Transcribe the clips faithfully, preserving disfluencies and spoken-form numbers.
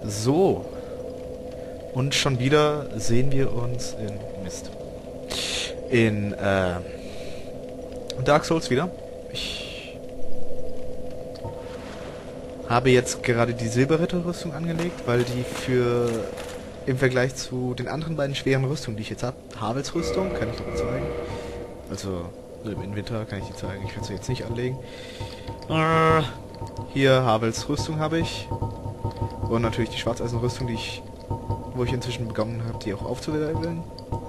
So. Und schon wieder sehen wir uns in... Mist. In, äh... Dark Souls wieder. Ich... habe jetzt gerade die Silberritterrüstung angelegt, weil die für... im Vergleich zu den anderen beiden schweren Rüstungen, die ich jetzt habe... Havels Rüstung, kann ich noch mal zeigen. Also, im Inventar kann ich die zeigen. Ich werde sie jetzt nicht anlegen. Äh, hier Havels Rüstung habe ich. Und natürlich die Schwarzeisenrüstung, die ich... wo ich inzwischen begonnen habe, die auch aufzuleveln.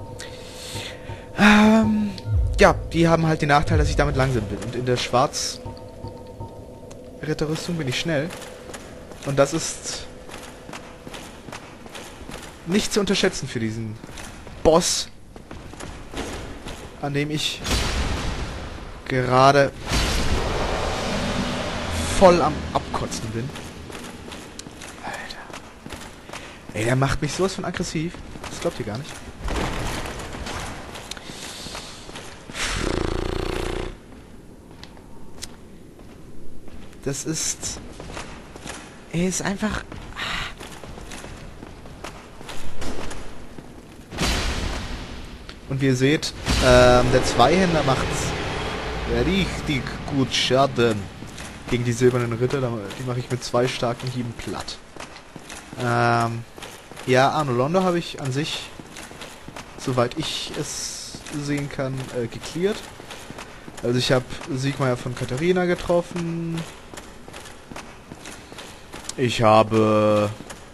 Ähm, ja, die haben halt den Nachteil, dass ich damit langsam bin. Und in der Schwarzritterrüstung bin ich schnell. Und das ist nicht zu unterschätzen für diesen Boss, an dem ich gerade voll am Abkotzen bin. Ey, der macht mich sowas von aggressiv. Das glaubt ihr gar nicht. Das ist... Er ist einfach... Und wie ihr seht, ähm, der Zweihänder macht richtig gut Schaden gegen die silbernen Ritter. Die mache ich mit zwei starken Hieben platt. Ähm... Ja, Anor Londo habe ich an sich, soweit ich es sehen kann, äh, geklärt. Also ich habe Siegmeier von Katharina getroffen. Ich habe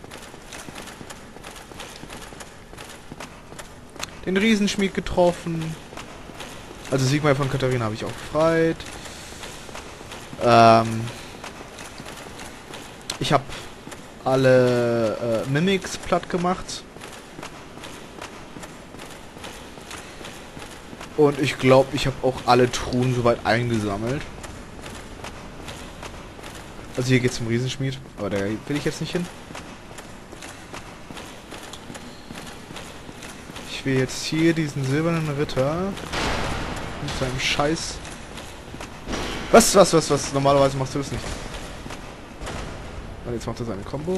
den Riesenschmied getroffen. Also Siegmeier von Katharina habe ich auch befreit. Ähm, ich habe alle äh, Mimics platt gemacht. Und ich glaube, ich habe auch alle Truhen soweit eingesammelt. Also hier geht's zum Riesenschmied, aber da will ich jetzt nicht hin. Ich will jetzt hier diesen silbernen Ritter mit seinem Scheiß... Was, was, was, was? Normalerweise machst du das nicht. Und jetzt macht er seine Combo.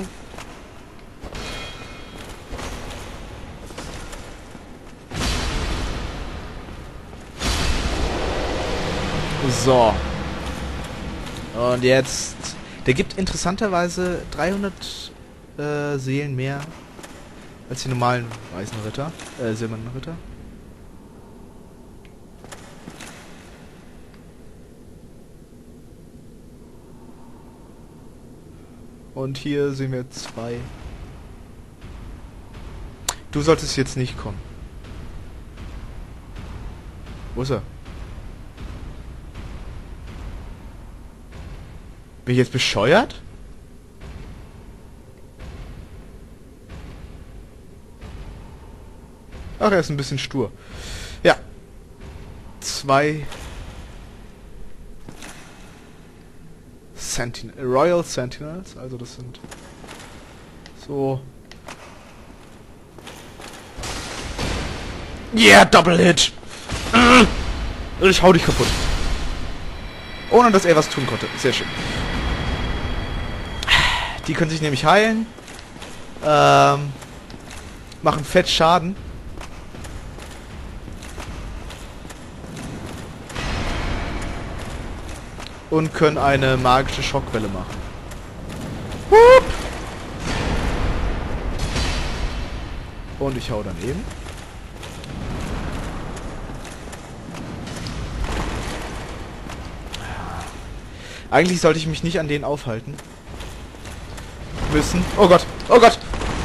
So. Und jetzt... Der gibt interessanterweise dreihundert äh, Seelen mehr als die normalen weißen Ritter. Äh, silbernen Ritter. Und hier sehen wir zwei. Du solltest jetzt nicht kommen. Wo ist er? Bin ich jetzt bescheuert? Ach, er ist ein bisschen stur. Ja. Zwei... Sentin Royal Sentinels, also das sind so... Yeah, Double Hit! Ich hau dich kaputt. Ohne dass er was tun konnte. Sehr schön. Die können sich nämlich heilen. Ähm, machen fett Schaden. Und können eine magische Schockwelle machen. Hup! Und ich hau daneben. Eigentlich sollte ich mich nicht an denen aufhalten müssen. Oh Gott! Oh Gott!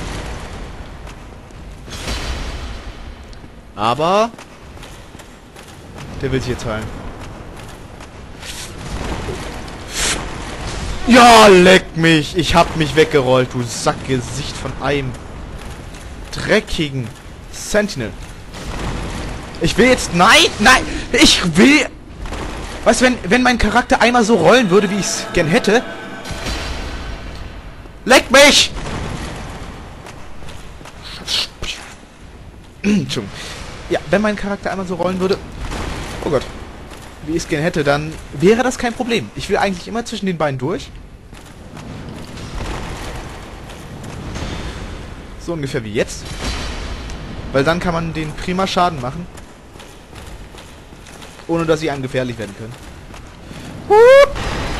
Aber... der will sich jetzt heilen. Ja, leck mich! Ich hab mich weggerollt, du Sackgesicht von einem dreckigen Sentinel. Ich will jetzt... Nein! Nein! Ich will... Weißt du, wenn, wenn mein Charakter einmal so rollen würde, wie ich es gern hätte... Leck mich! Entschuldigung. Ja, wenn mein Charakter einmal so rollen würde... Oh Gott. Wie ich es gern hätte, dann wäre das kein Problem. Ich will eigentlich immer zwischen den beiden durch. So ungefähr wie jetzt. Weil dann kann man den prima Schaden machen. Ohne dass sie einem gefährlich werden können. Hup!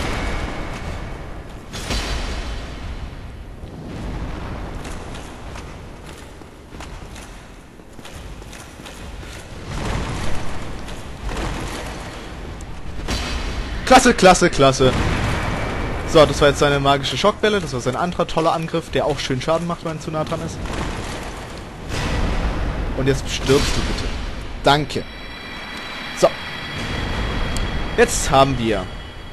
Klasse, klasse, klasse. So, das war jetzt seine magische Schockwelle. Das war sein anderer toller Angriff, der auch schön Schaden macht, wenn man zu nah dran ist. Und jetzt stirbst du bitte. Danke. So. Jetzt haben wir...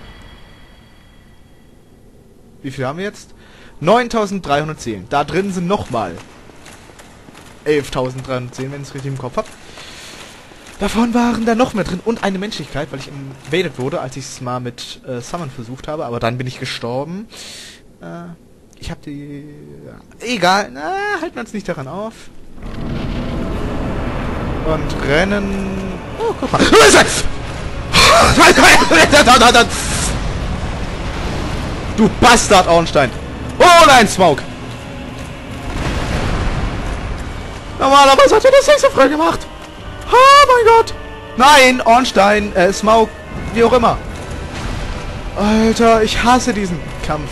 Wie viel haben wir jetzt? neuntausenddreihundert Seelen. Da drin sind nochmal elftausenddreihundert Seelen, wenn ich es richtig im Kopf habe. Davon waren da noch mehr drin und eine Menschlichkeit, weil ich invaded wurde, als ich es mal mit äh, Summon versucht habe, aber dann bin ich gestorben. Äh, ich habe die... Ja, egal, na, halten wir uns nicht daran auf. Und rennen... Oh, guck mal. Du Bastard, Ornstein. Oh nein, Smoke. Normalerweise hat er das nicht so frei gemacht. Oh mein Gott! Nein, Ornstein, äh, Smaug, wie auch immer. Alter, ich hasse diesen Kampf.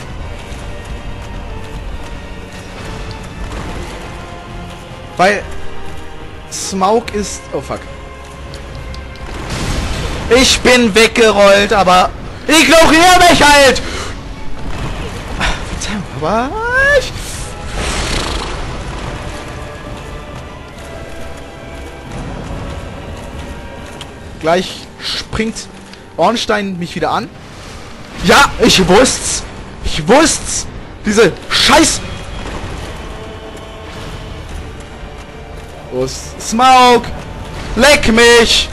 Weil Smaug ist... Oh fuck. Ich bin weggerollt, aber ignoriere mich halt! Verdammt, aber... Ich Gleich springt Ornstein mich wieder an. Ja, ich wusste's. Ich wusste's. Diese Scheiß... Wo ist Smaug? Leck mich!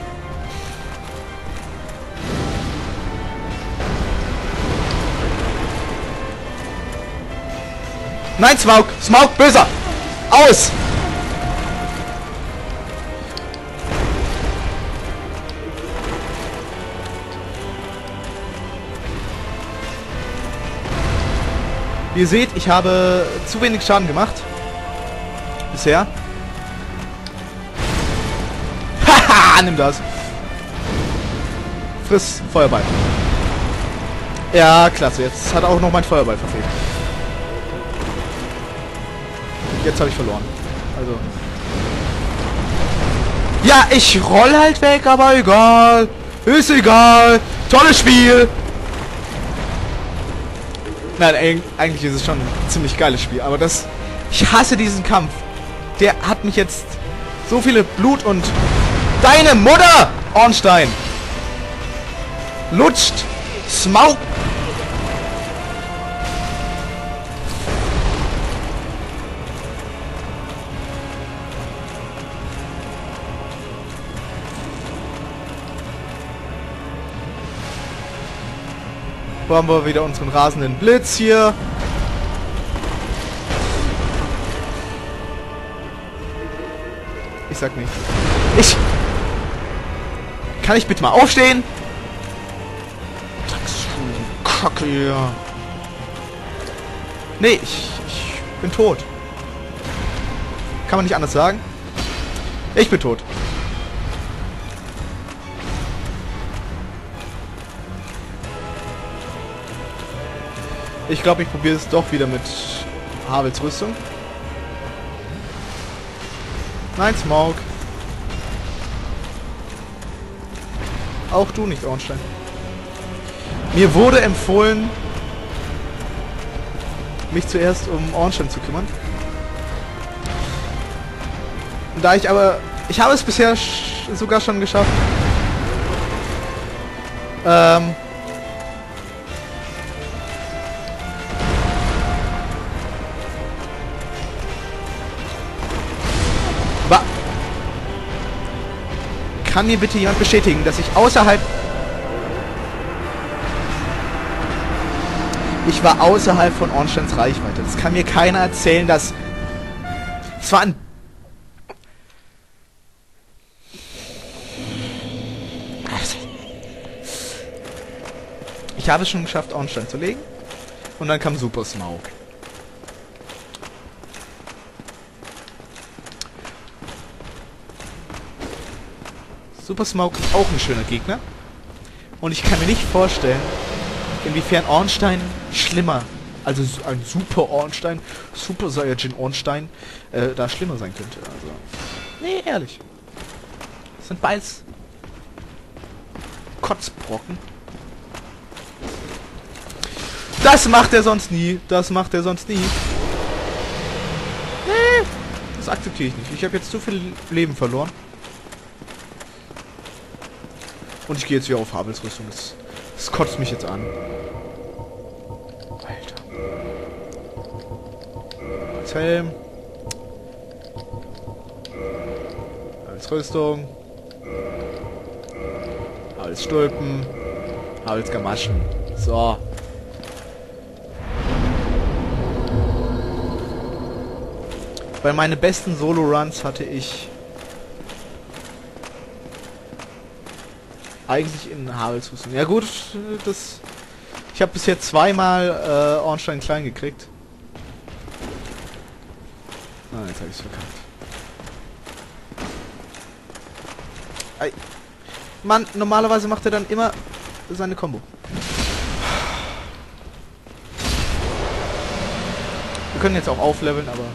Nein, Smaug! Smaug, böser! Aus! Wie ihr seht, ich habe zu wenig Schaden gemacht. Bisher. Haha, nimm das. Friss Feuerball. Ja, klasse. Jetzt hat auch noch mein Feuerball verfehlt. Jetzt habe ich verloren. Also. Ja, ich roll halt weg, aber egal. Ist egal. Tolles Spiel. Nein, eigentlich ist es schon ein ziemlich geiles Spiel, aber das... Ich hasse diesen Kampf. Der hat mich jetzt so viele Blut und... Deine Mutter, Ornstein! Lutscht! Smaug! Wo haben wir wieder unseren rasenden Blitz hier? Ich sag nichts. Ich... Kann ich bitte mal aufstehen? Kacke hier. Nee, ich, ich bin tot. Kann man nicht anders sagen? Ich bin tot. Ich glaube, ich probiere es doch wieder mit Havels Rüstung. Nein, Smaug. Auch du nicht, Ornstein. Mir wurde empfohlen, mich zuerst um Ornstein zu kümmern. Da ich aber... Ich habe es bisher sch sogar schon geschafft. Ähm... Kann mir bitte jemand bestätigen, dass ich außerhalb... Ich war außerhalb von Ornsteins Reichweite. Das kann mir keiner erzählen, dass... Es war ein... Ich habe es schon geschafft, Ornstein zu legen. Und dann kam Super Smaug. Super Smoke ist auch ein schöner Gegner. Und ich kann mir nicht vorstellen, inwiefern Ornstein schlimmer, also ein Super Ornstein, Super Saiyajin Ornstein, äh, da schlimmer sein könnte. Also, nee, ehrlich. Das sind beides Kotzbrocken. Das macht er sonst nie. Das macht er sonst nie. Nee, das akzeptiere ich nicht. Ich habe jetzt zu viel Leben verloren. Und ich gehe jetzt wieder auf Habelsrüstung. Das, das kotzt mich jetzt an. Alter. Als Helm. Als Rüstung. Als Stulpen. Als Gamaschen. So. Bei meinen besten Solo-Runs hatte ich eigentlich in Habelsrüstung. Ja gut, das... Ich habe bisher zweimal äh, Ornstein klein gekriegt. Ah, jetzt habe ich es verkackt. Ei. Mann, normalerweise macht er dann immer seine Combo. Wir können jetzt auch aufleveln, aber...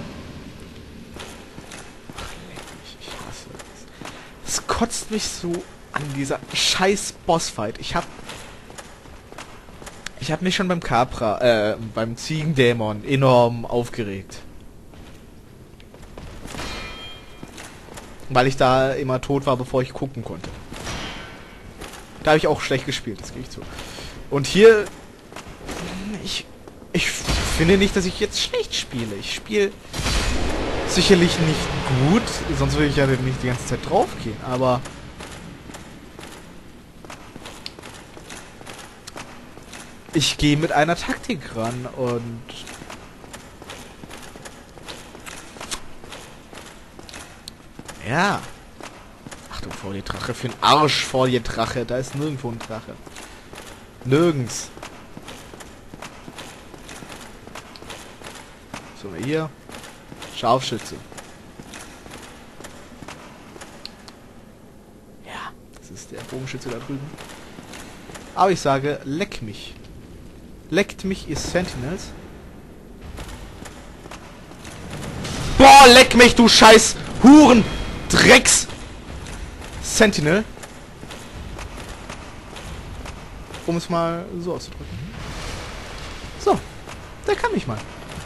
Ich hasse das. Es kotzt mich so an, dieser scheiß Bossfight. Ich hab... Ich hab mich schon beim Capra, äh, beim Ziegendämon enorm aufgeregt. Weil ich da immer tot war, bevor ich gucken konnte. Da habe ich auch schlecht gespielt, das gebe ich zu. Und hier... Ich... Ich finde nicht, dass ich jetzt schlecht spiele. Ich spiele sicherlich nicht gut, sonst würde ich ja nicht die ganze Zeit drauf gehen, aber... Ich gehe mit einer Taktik ran und... Ja. Achtung, vor die Drache. Für den Arsch vor die Drache. Da ist nirgendwo ein Drache. Nirgends. So, hier. Scharfschütze. Ja, das ist der Bogenschütze da drüben. Aber ich sage, leck mich. Leckt mich, ihr Sentinels. Boah, leck mich, du scheiß Huren! Drecks! Sentinel. Um es mal so auszudrücken. So, der kann mich mal.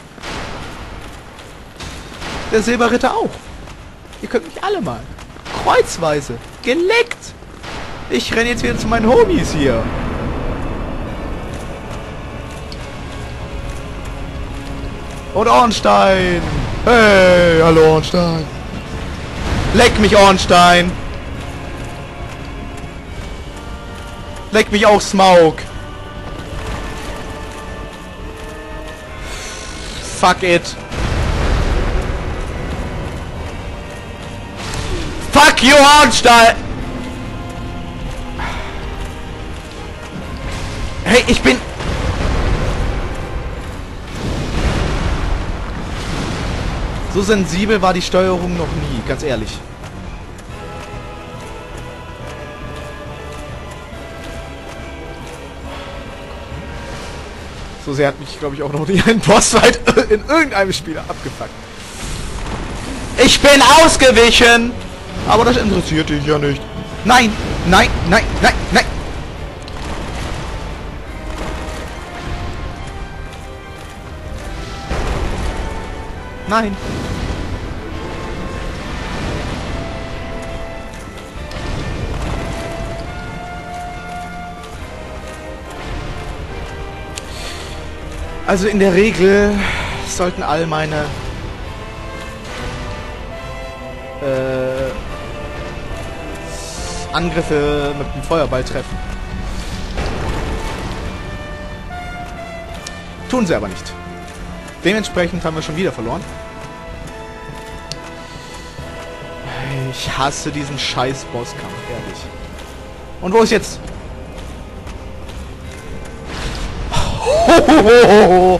Der Silberritter auch. Ihr könnt mich alle mal. Kreuzweise. Geleckt. Ich renne jetzt wieder zu meinen Homies hier. Und Ornstein. Hey, hallo Ornstein. Leck mich, Ornstein. Leck mich auch, Smaug. Fuck it. Fuck you, Ornstein. Hey, ich bin... So sensibel war die Steuerung noch nie, ganz ehrlich. So sehr hat mich, glaube ich, auch noch nie ein Bossfight in irgendeinem Spiel abgefuckt. Ich bin ausgewichen! Aber das interessiert dich ja nicht. Nein, nein, nein, nein, nein! Nein! Also in der Regel sollten all meine äh, Angriffe mit dem Feuerball treffen. Tun sie aber nicht. Dementsprechend haben wir schon wieder verloren. Ich hasse diesen scheiß Bosskampf, ehrlich. Und wo ist jetzt? Hohohoho.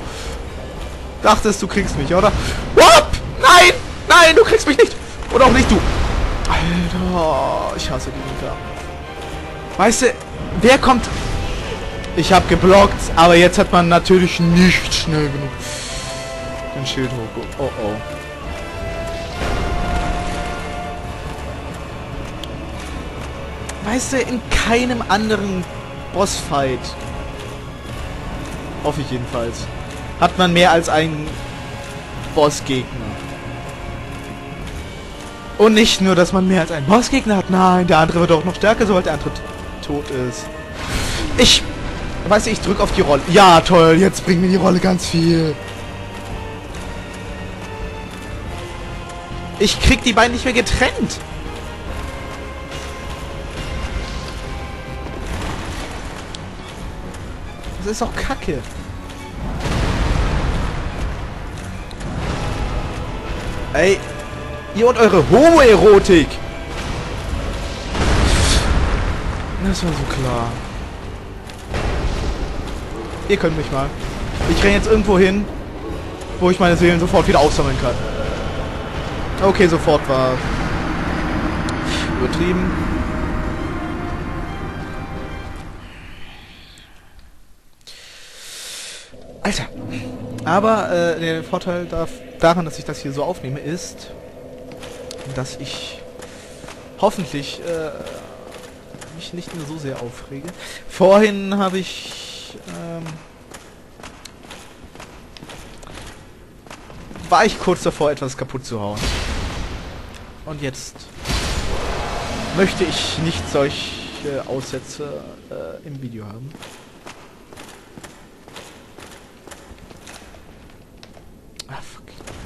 Dachtest, du kriegst mich, oder? Whoop! Nein! Nein, du kriegst mich nicht! Oder auch nicht, du! Alter, ich hasse die Liga. Weißt du, wer kommt... Ich habe geblockt, aber jetzt hat man natürlich nicht schnell genug den Schild hoch. Oh oh. Weißt du, in keinem anderen Bossfight, hoffe ich jedenfalls, hat man mehr als einen Bossgegner. Und nicht nur, dass man mehr als einen Bossgegner hat. Nein, der andere wird auch noch stärker, sobald der andere tot ist. Ich... Weißt du, ich drück auf die Rolle. Ja, toll, jetzt bringt mir die Rolle ganz viel. Ich krieg die beiden nicht mehr getrennt. Das ist doch Kacke. Ey, ihr und eure Homoerotik. Das war so klar. Ihr könnt mich mal. Ich renne jetzt irgendwo hin, wo ich meine Seelen sofort wieder aufsammeln kann. Okay, sofort war übertrieben. Alter. Aber äh, der Vorteil darf, daran, dass ich das hier so aufnehme, ist, dass ich hoffentlich äh, mich nicht mehr so sehr aufrege. Vorhin habe ich ähm, war ich kurz davor, etwas kaputt zu hauen. Und jetzt möchte ich nicht solche Aussätze äh, im Video haben. Ah, fuck.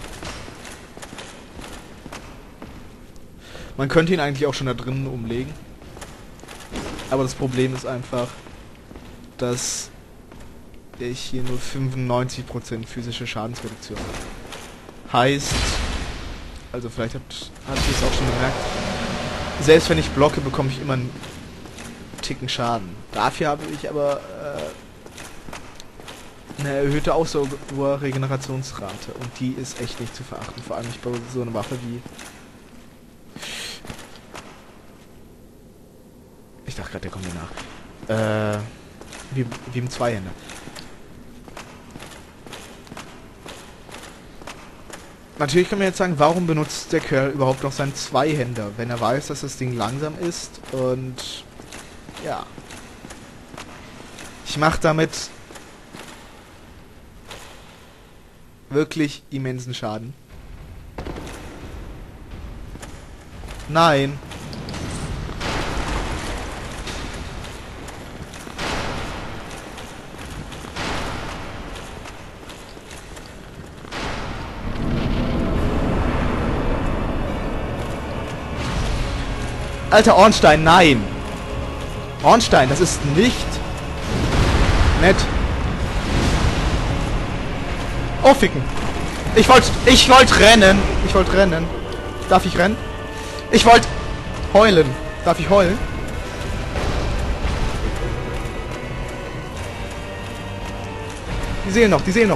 Man könnte ihn eigentlich auch schon da drinnen umlegen. Aber das Problem ist einfach, dass ich hier nur fünfundneunzig Prozent physische Schadensreduktion habe. Heißt, also vielleicht habt, habt ihr es auch schon gemerkt, selbst wenn ich blocke, bekomme ich immer einen Ticken Schaden. Dafür habe ich aber äh, eine erhöhte Ausdauer-Regenerationsrate und die ist echt nicht zu verachten, vor allem nicht bei so einer Waffe wie... Ich dachte gerade, der kommt mir nach. Äh... Wie, wie im Zweihänder. Natürlich kann man jetzt sagen, warum benutzt der Kerl überhaupt noch seinen Zweihänder, wenn er weiß, dass das Ding langsam ist und... Ja. Ich mache damit wirklich immensen Schaden. Nein. Alter Ornstein, nein! Ornstein, das ist nicht nett. Oh, ficken. Ich wollte, ich wollte rennen. Ich wollte rennen. Darf ich rennen? Ich wollte heulen. Darf ich heulen? Die sehen noch, die sehen noch.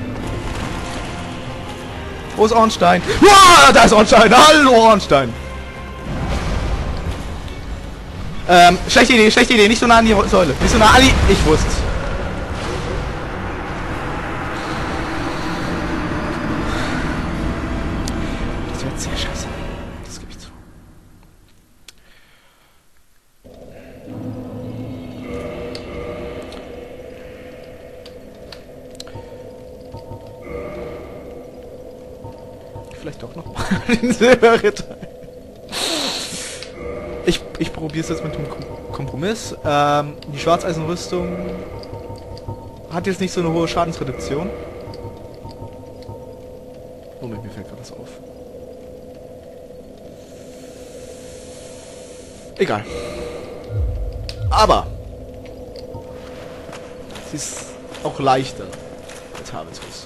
Wo ist Ornstein? Uah, da ist Ornstein. Hallo Ornstein. Ähm, schlechte Idee, schlechte Idee. Nicht so nah an die Säule. Nicht so nah an die... Ich wusste. Das wird sehr scheiße. Das gebe ich zu. Vielleicht doch noch mal den Silberritter. Ich, ich probiere es jetzt mit dem Kompromiss. Ähm, die Schwarzeisenrüstung hat jetzt nicht so eine hohe Schadensreduktion. Moment, mir fällt gerade das auf. Egal. Aber sie ist auch leichter als Havensrüstung.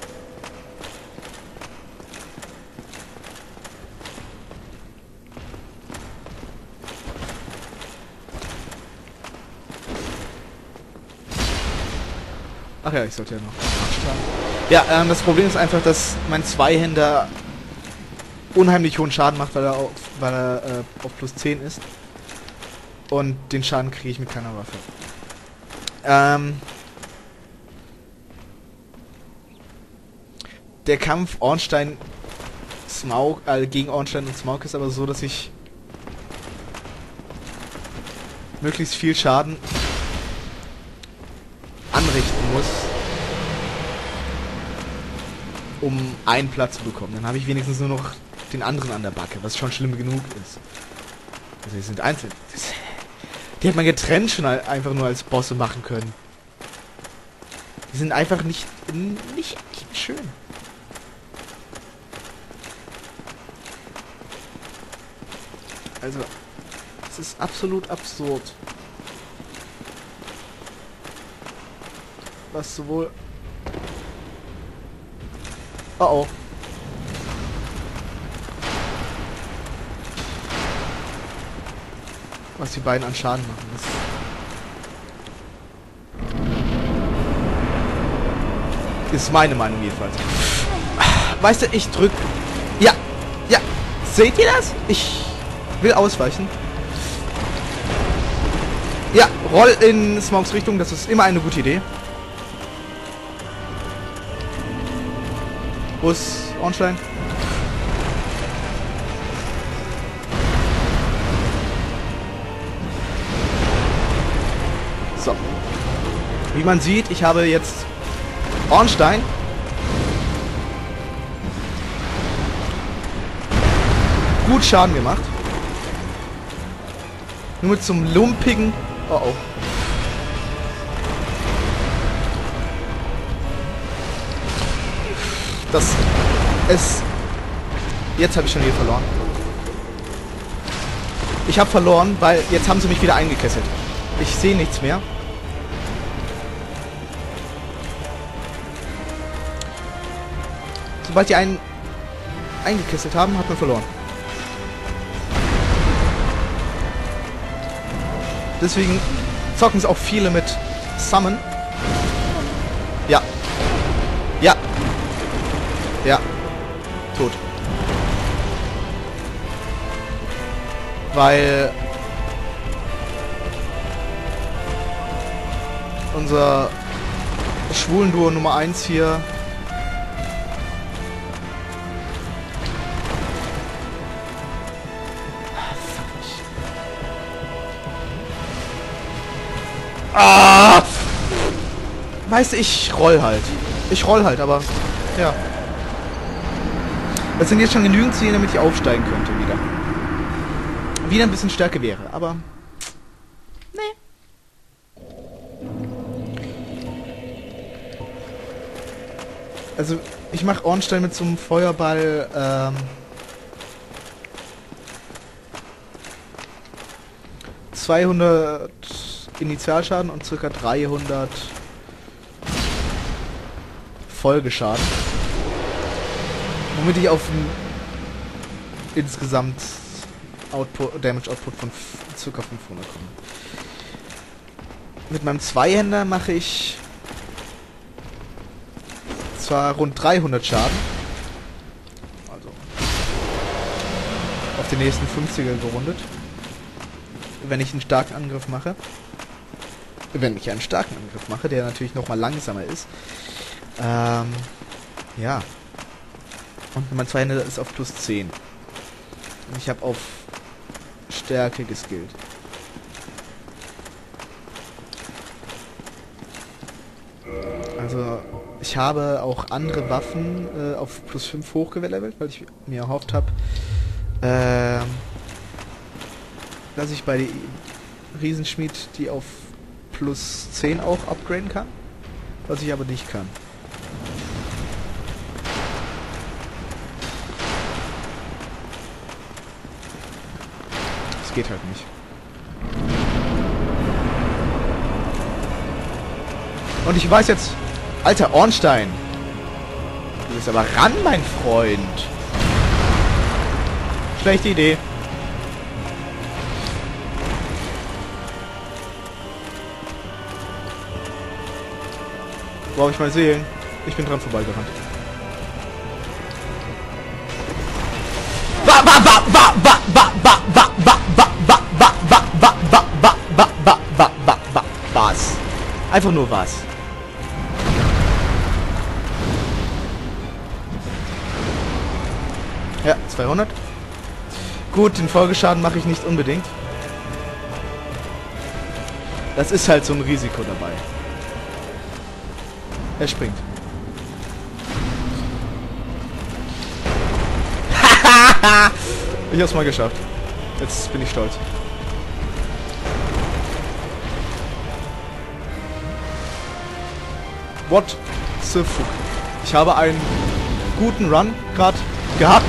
Ach ja, ich sollte ja noch nachschlagen. Ja, ähm, das Problem ist einfach, dass mein Zweihänder unheimlich hohen Schaden macht, weil er auf, weil er, äh, auf plus zehn ist. Und den Schaden kriege ich mit keiner Waffe. Ähm... Der Kampf Ornstein Smaug, äh, gegen Ornstein und Smaug ist aber so, dass ich möglichst viel Schaden anrichten muss, um einen Platz zu bekommen. Dann habe ich wenigstens nur noch den anderen an der Backe, was schon schlimm genug ist. Also die sind einzeln. Das, die hat man getrennt schon einfach nur als Bosse machen können. Die sind einfach nicht, nicht, nicht schön. Also, es ist absolut absurd. Was sowohl... Oh oh. Was die beiden an Schaden machen. Das ist meine Meinung jedenfalls. Weißt du, ich drück... Ja, ja. Seht ihr das? Ich... will ausweichen. Ja, roll in Smaugs Richtung, das ist immer eine gute Idee. Wo ist Ornstein? So. Wie man sieht, ich habe jetzt Ornstein gut Schaden gemacht. Nur zum lumpigen... Oh oh. Das... Es... Jetzt habe ich schon wieder verloren. Ich habe verloren, weil jetzt haben sie mich wieder eingekesselt. Ich sehe nichts mehr. Sobald die einen eingekesselt haben, hat man verloren. Deswegen zocken es auch viele mit Summon. Ja. Ja. Ja. Tot. Weil unser Schwulenduo Nummer eins hier Ah! Weißt du, ich roll halt. Ich roll halt, aber... Ja. Das sind jetzt schon genügend Ziele, damit ich aufsteigen könnte wieder. Wieder ein bisschen Stärke wäre, aber... Nee. Also, ich mache Ornstein mit so einem Feuerball, ähm... zweihundert... Initialschaden und ca. dreihundert Folgeschaden. Womit ich auf ein insgesamt Output, Damage Output von ca. fünfhundert komme. Mit meinem Zweihänder mache ich zwar rund dreihundert Schaden, also auf den nächsten fünfziger gerundet, wenn ich einen starken Angriff mache. Wenn ich einen starken Angriff mache, der natürlich nochmal langsamer ist. Ähm, ja. Und mein Zweihänder ist auf plus zehn. Und ich habe auf Stärke geskillt. Also, ich habe auch andere Waffen äh, auf plus fünf hochgelevelt, weil ich mir erhofft habe, äh, dass ich bei der Riesenschmied die auf plus zehn auch upgraden kann, was ich aber nicht kann. Das geht halt nicht. Und ich weiß jetzt, alter Ornstein, du bist aber ran, mein Freund. Schlechte Idee. Brauche ich mal Seelen. Ich bin dran vorbeigerannt. ba, ba, ba, ba, ba, ba, ba, ba, ba, ba, ba, ba, ba, ba, ba, ba, ba, was? Einfach nur was. Ja, zweihundert. Gut, den Folgeschaden mache ich nicht unbedingt. Das ist halt so ein Risiko dabei. Er springt. Ich hab's mal geschafft. Jetzt bin ich stolz. What the fuck? Ich habe einen guten Run gerade gehabt.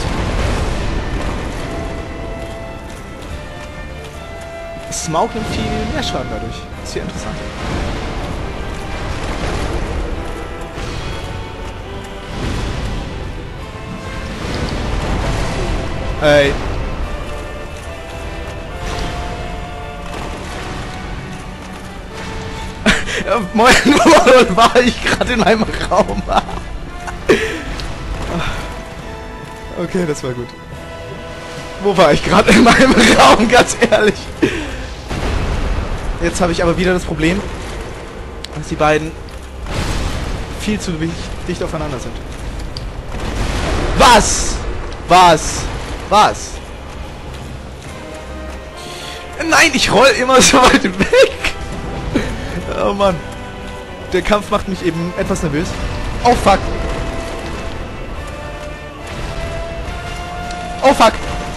Smaug nimmt viel mehr Schaden dadurch. Ist hier interessant. Ey. Ja, moin, wo war ich gerade in einem Raum? Okay, das war gut. Wo war ich gerade in meinem Raum, ganz ehrlich? Jetzt habe ich aber wieder das Problem, dass die beiden viel zu dicht aufeinander sind. Was? Was? Was? Nein, ich roll immer so weit weg. Oh Mann. Der Kampf macht mich eben etwas nervös. Oh fuck. Oh fuck.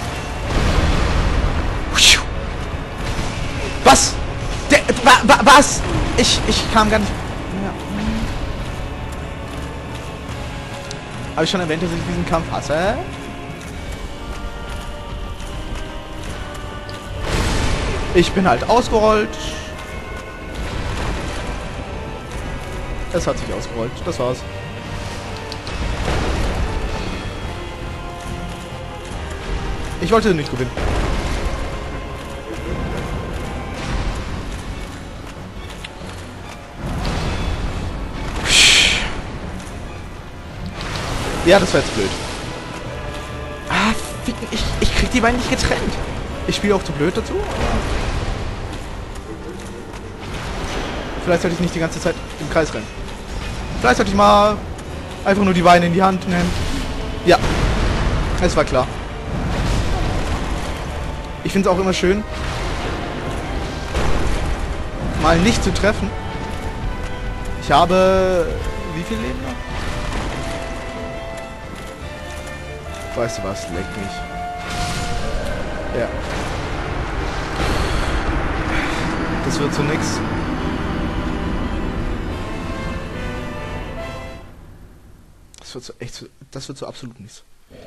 Was? Der, wa, wa, was? Ich, ich kam gar nicht... Ja. Habe ich schon erwähnt, dass ich diesen Kampf hasse? Ich bin halt ausgerollt. Es hat sich ausgerollt. Das war's. Ich wollte nicht gewinnen. Ja, das war jetzt blöd. Ah, ficken, ich, ich krieg die beiden nicht getrennt. Ich spiele auch zu blöd dazu. Vielleicht sollte ich nicht die ganze Zeit im Kreis rennen. Vielleicht sollte ich mal einfach nur die Beine in die Hand nehmen. Ja, es war klar. Ich finde es auch immer schön, mal nicht zu treffen. Ich habe... Wie viel Leben noch? Weißt du was? Leck mich. Ja. Das wird so nix. Das wird so echt so, das wird so absolut nichts.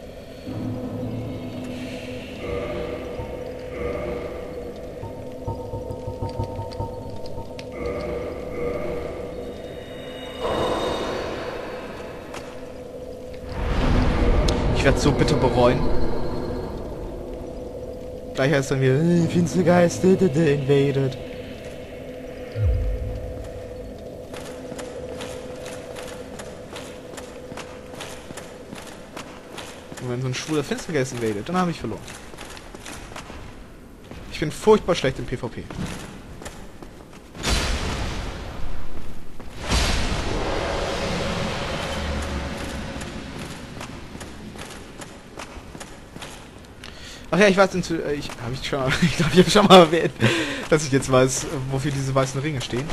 Ich werde so bitter bereuen. Gleich heißt dann wieder, äh, Finstergeist, invaded. Und wenn so ein schwuler Finstergeist invadet, dann habe ich verloren. Ich bin furchtbar schlecht im PvP. Ach ja, ich weiß, ich habe ich schon, ich glaube, ich habe schon mal erwähnt, dass ich jetzt weiß, wofür diese weißen Ringe stehen.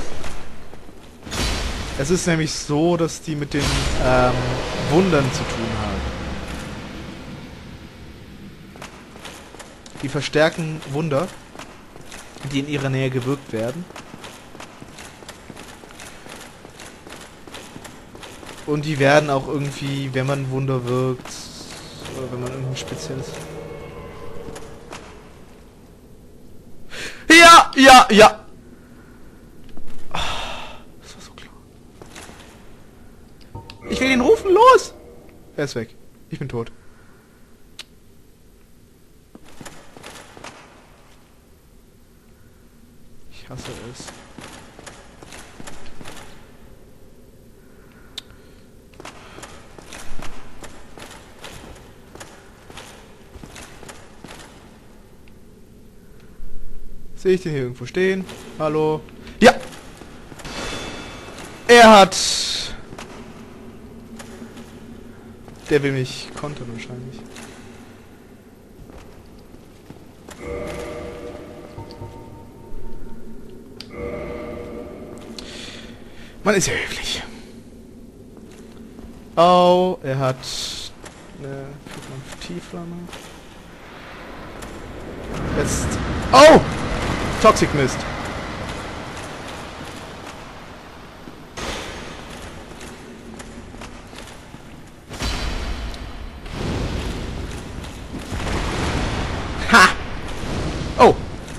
Es ist nämlich so, dass die mit den ähm, Wundern zu tun haben. Die verstärken Wunder, die in ihrer Nähe gewirkt werden. Und die werden auch irgendwie, wenn man Wunder wirkt, oder wenn man irgendein spezielles... Ja, ja, ja. Das war so klar. Ich will ihn rufen, los! Er ist weg. Ich bin tot. Ich hasse es. Sehe ich den hier irgendwo stehen? Hallo? Ja! Er hat... Der will mich kontern wahrscheinlich. Man ist ja höflich. Oh, er hat eine Tiefflamme. Jetzt... Oh! Toxic Mist. Ha! Oh!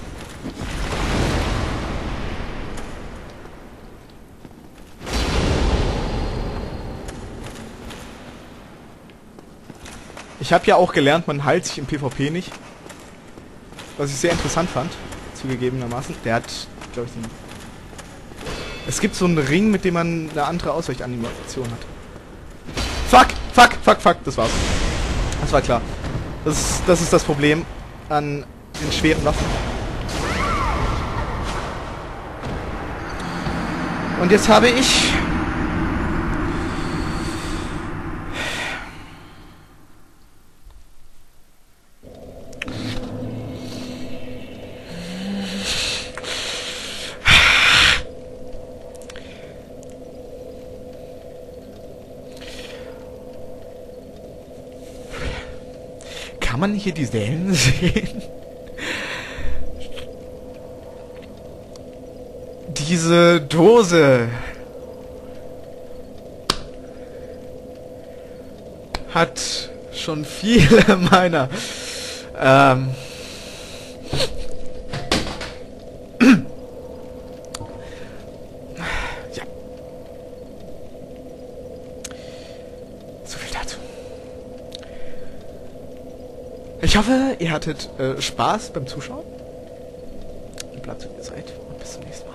Ich habe ja auch gelernt, man heilt sich im PvP nicht. Was ich sehr interessant fand, zugegebenermaßen. Der hat, glaube ich, den... Es gibt so einen Ring, mit dem man eine andere Ausweichanimation hat. Fuck! Fuck! Fuck! Fuck! Das war's. Das war klar. Das ist, das ist das Problem an den schweren Waffen. Und jetzt habe ich... Kann man hier die Sälen sehen? Diese Dose hat schon viele meiner ähm, ja. So viel dazu. Ich hoffe, ihr hattet äh, Spaß beim Zuschauen. Bleibt so, wie ihr seid und bis zum nächsten Mal.